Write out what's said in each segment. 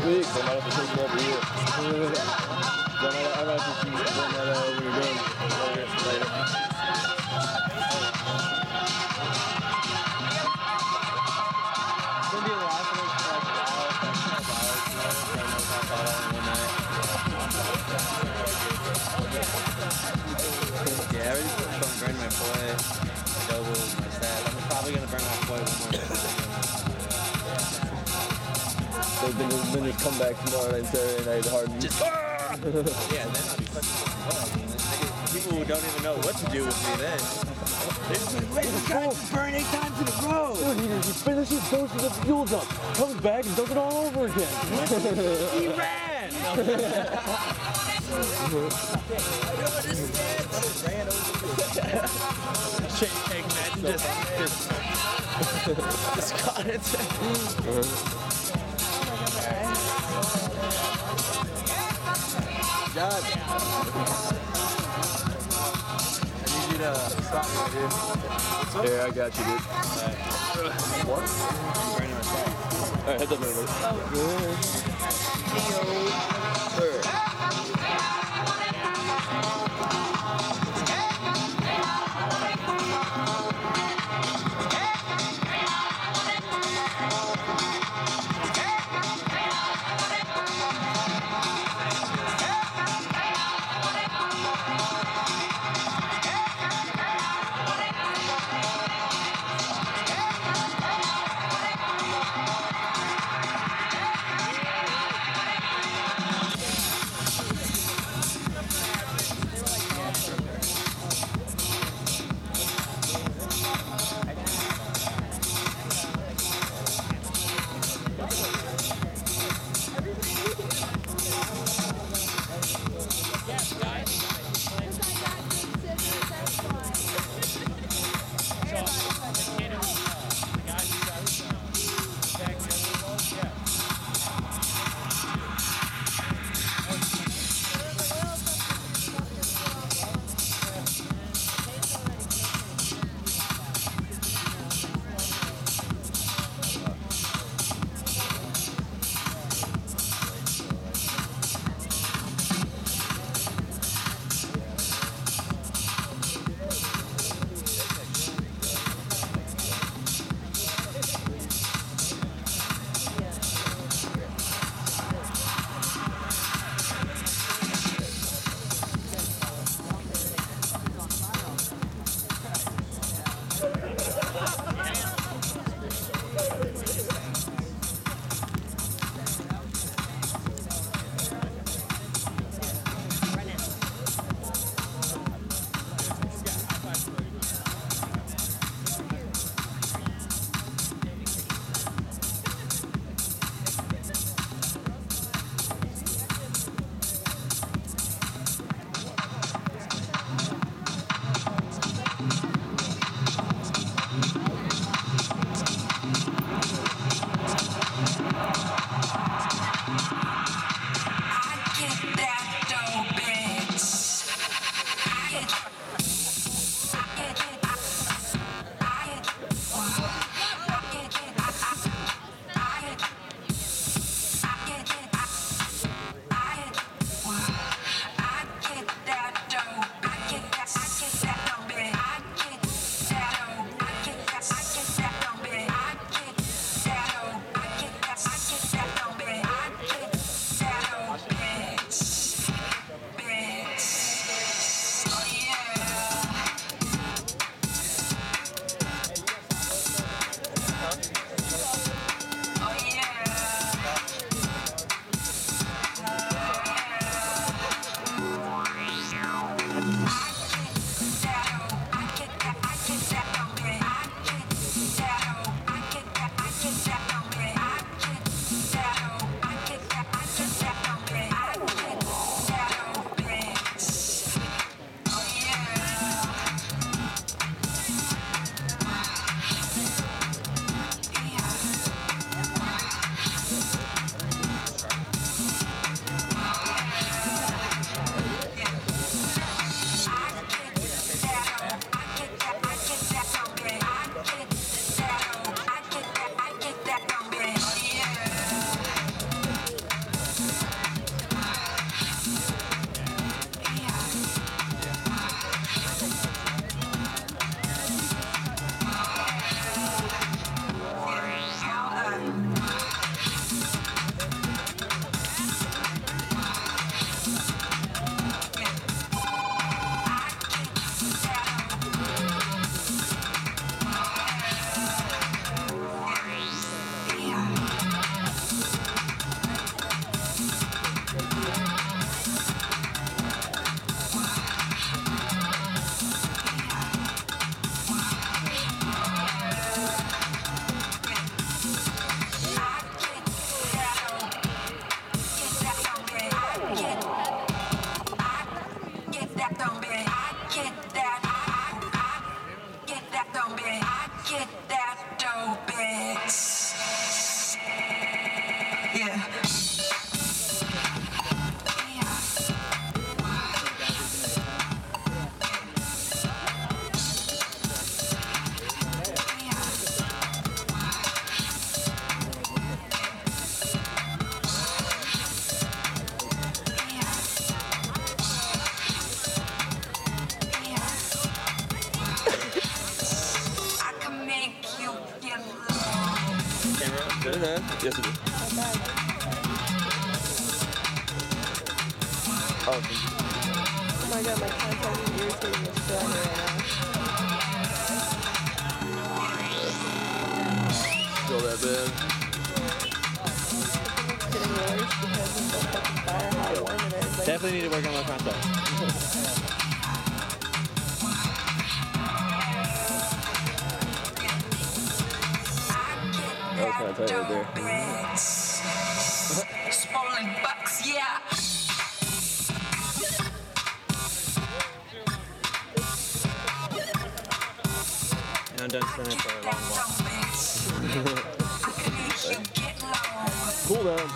week. They might have to take him every year. I might have to keep doing that when you're doing later. It's gonna be the last one for like yeah, I already burned my play, double my stat. I'm probably gonna burn my play one more time. So then just come back tomorrow night, Saturday night, hard. Just yeah, then I'll be fucking people who don't even know what to do with me then. They're just like, wait, this guy just burned 8 times in a row. Dude, he finishes, doses the fuel dump, comes back and does it all over again. He ran! Shake egg man, just got it. God. I need you to stop me, dude. Yeah, I got you, dude. What? Alright, heads up, everybody. Yeah. Yes, it is. Oh, oh my god, my contact is irritating as shit right now. Feel that bad. It's getting worse because of the fucking fire, how warm it is. Like, Definitely need to work on my contact. That was kind of tight right there. Swollen bucks, yeah. I'm done spinning for a long walk. Cool down.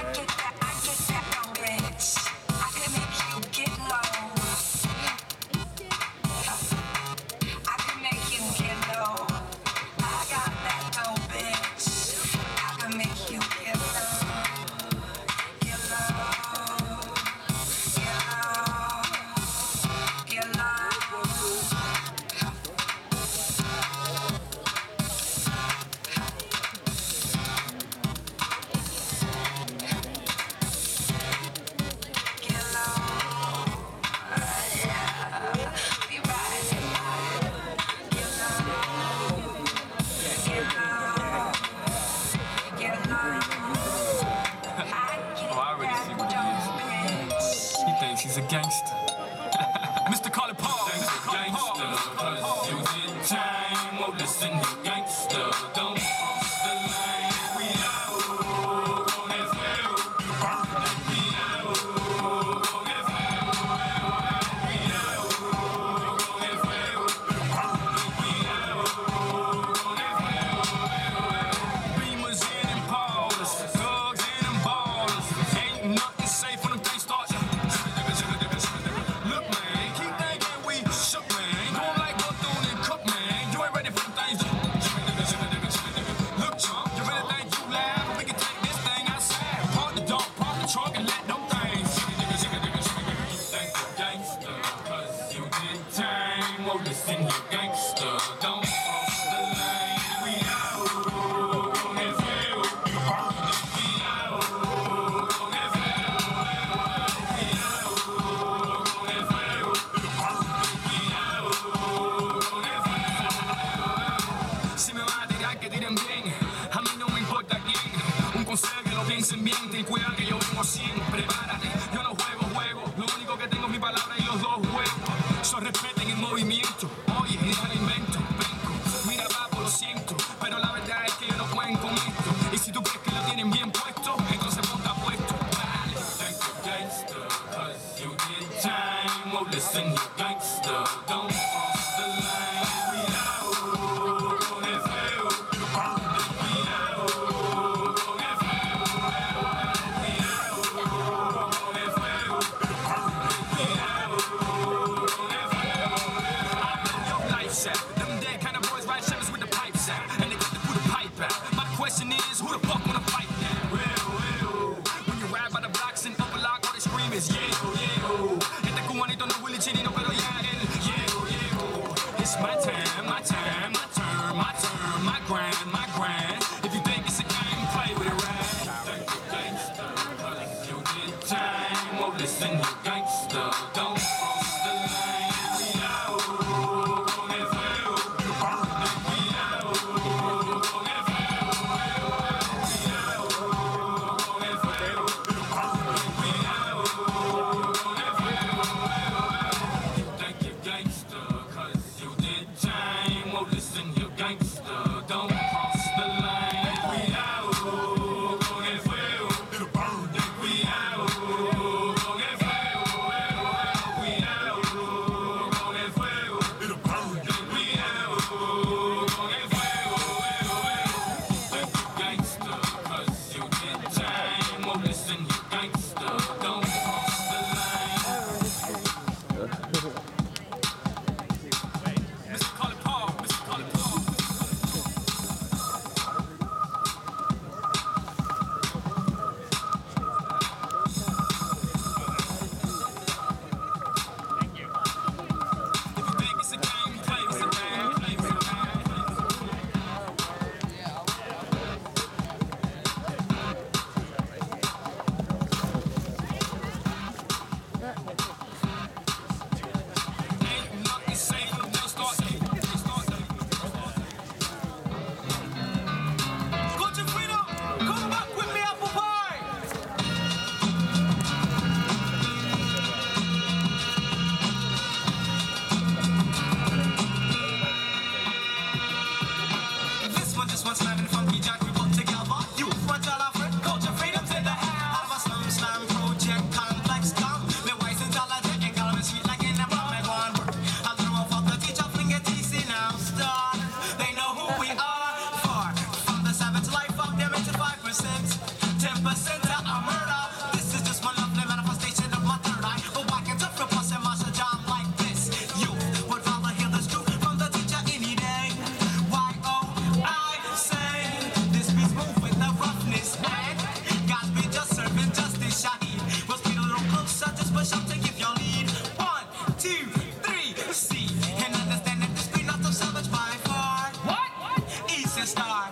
He's a gangster. Mr. Carly Paul. Gangster. You did time. Oh, listen, you gangster. Don't cross the line. We out. On that field. We out. On that field. We out. On that field. We out. On that field. Beamers in and Paulers. Thugs in and ballers. Ain't nothing safe when them things start. Look, man, keep thinking we shook, man. Going like Bethune and Cook, man. You ain't ready for the things. Look, chump, you really think you laugh? We can take this thing outside. Park the dog, park the trunk, and let them things. You think you're gangster, cause you did time. Well, listen, you gangster. Don't cross the line. We out on that field. We out on that field. We out on that field. Si me va a tirar, que tiren bien. A mí no me importa quién. Un consejo que lo piensen bien. Ten cuidado que yo vengo siempre. Prepárate. Yo no juego juego. Lo único que tengo es mi palabra y los dos juegos. So respeten el movimiento. Oye, no lo invento. Vengo. Mira, papo, lo siento. Pero la verdad es que ellos no pueden con esto. Y si tú crees que lo tienen bien puesto, entonces ponte apuesto. Dale. Think you're gangster, cause you did time. Oh, listen, you gangster. Don't cross the line. We out on that field. We out on that field. We out on that field. 10% a murder. This is just my lovely manifestation of my third eye. But why can't I repulse and march a job like this? You would rather hear the truth from the teacher any day. Why, oh, I say this beast move with the roughness. And God's been just serving justice. Shaheed was speed a little closer, just push up to give your lead. 1, 2, 3, see and understand that this be not so savage by far. What? East and Star.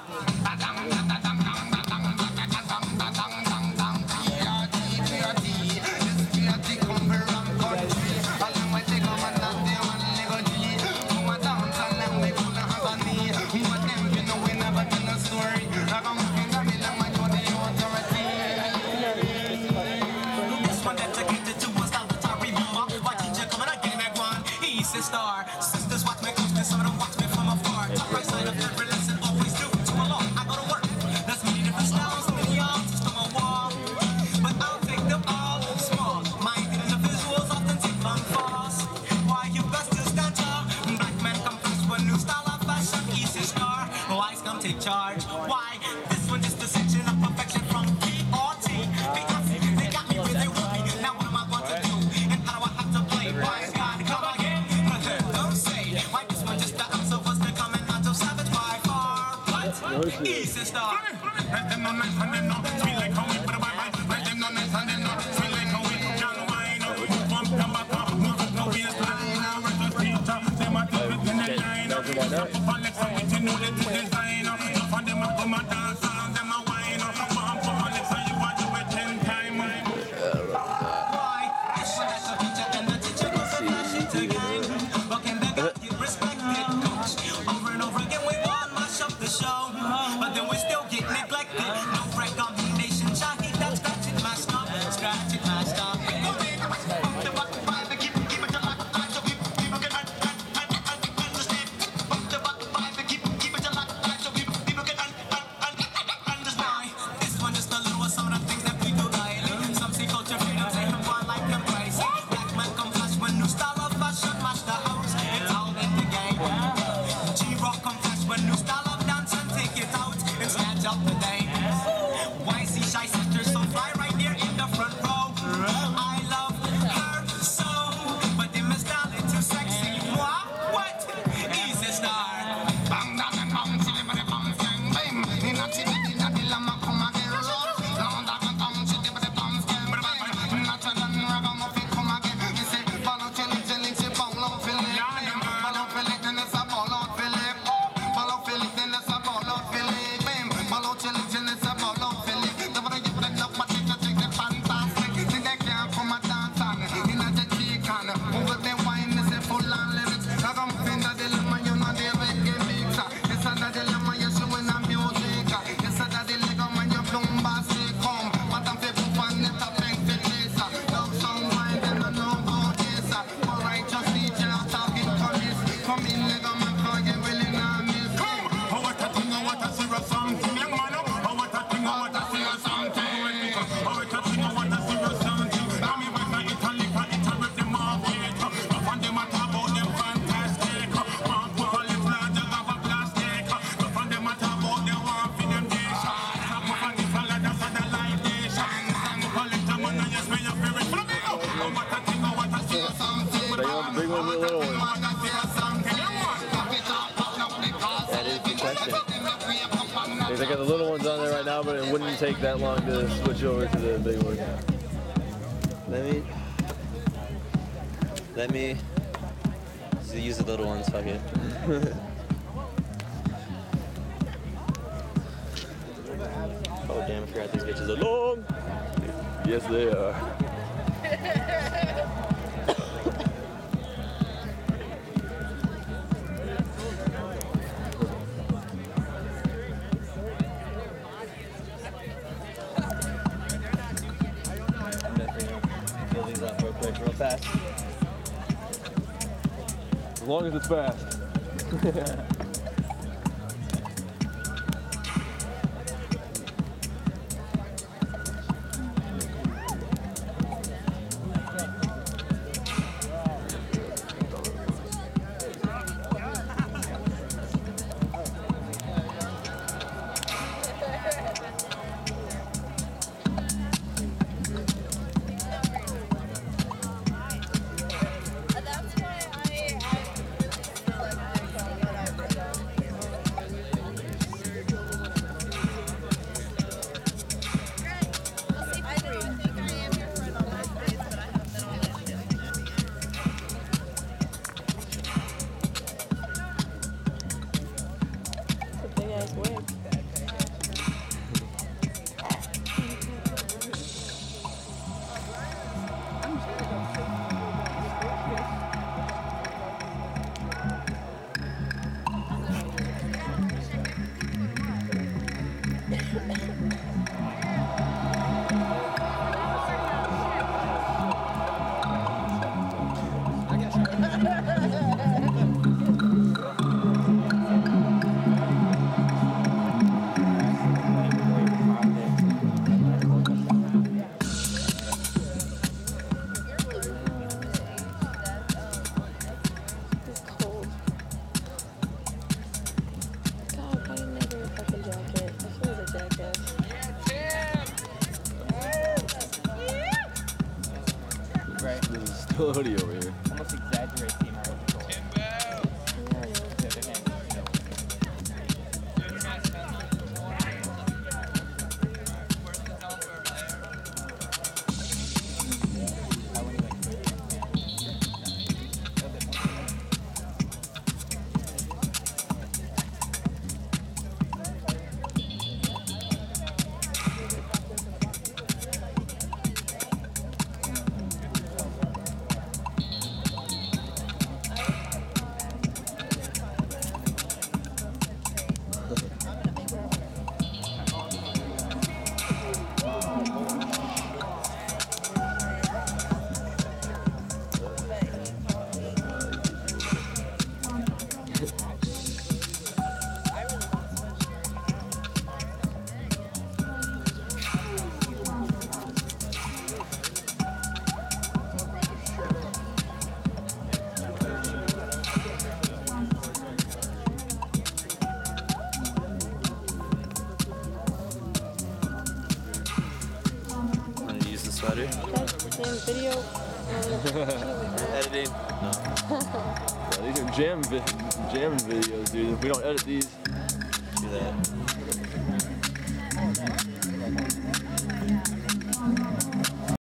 Star. Sisters watch me close, some of them watch me from afar. Top right side of every lesson, always do to a law. I go to work, that's many different styles, many y'all just on my wall. But I'll take them all small. Minded individuals often take long falls. Why you best to stand tall? Black men come first when new style of fashion, easy star. Wise come take charge. Why? This one just a section of perfection from P or T. Because they got me where they want me. Now what am I going to do? And how do I have to play? Wise God, come again. Why this one just the answer was to come and not so savage by far. What? East and Star. Let them know nice and them know sweet like how we put a bye-bye. Let them know nice and them know sweet like how we young wine. Bump them back up, move up no waistline. Reckless teacher, them a tell it in the line. Stop up Alex and what you know that the design. Enough of them a come a dance and them a wine. Bump up Alex and you want to do it 10 times. Why? This one has a teacher and the teacher goes to flash it again. Over and over again, we want to mash up the show, but then we still get neglected. No recommendation, Shaheed, that scratch it, mashed up, scratch it, mashed up. This one just a little of some of the things that we do daily. Some see culture freedom, say them one like them crazy. Black men come flash when new style of fashion mash the house. It's all in the game. G-Rock come flash when new style of dance and take it out and snatch up the names. Why see shy sisters so fly right there in the front row? I love her so, but they miss Dolly too sexy. Moi, what? Easy Star. Bang down and bang till them the bang bang bang. In a city, in a dilemma, come again. Long down and bang till them the bang bang bang. Not a done ragamuffin, come again. They say follow chilling, chilling, chilling, follow Philip. Follow Philip, then it's a follow Philip. Follow Philip, then it's a follow Philip. Follow chilling, chilling, it's a follow Philip. The way you play up, but you take it fantastic. Think they can't come a dance on in a cheek on. Over the wine, it's a full on lyrics. Ragamuffin, the dilemma, you know they make it mixer. It's a dilemma, you're showing a music. It's a dilemma, you're bombastic. Come, but I'm people fan it up like the chaser. Love song, wine, and a no-go chaser. For righteous teacher, talking police. Come in, nigga, man, call you willing to miss. Come, oh, what a thing, oh, what a serious something, young man. Oh, what a thing, oh, what a serious something. Oh, what a thing, oh, what a serious something. Now me with my Italy, for Italy, with the market. Up on them, I talk about them fantastic. Man, put a lips larger than a plastic. Up on them, I talk about them one for them dish. Up on this, I like that's a light dish. And collect the money, yes, me your favorite flamingo. Oh, what a thing, oh, what a serious something. They want the big one or the little one? That is the question. They got the little ones on there right now, but it wouldn't take that long to switch over to the big one. Let me use the little ones, fuck it. Oh damn, I forgot these bitches are long. Yes, they are. Fill these up real quick, real fast. As long as it's fast. Cody over here. Almost exaggerate the amount of control. Sweater. Damn video. Editing. No. Yeah, these are jamming videos, dude. If we don't edit these, Do that.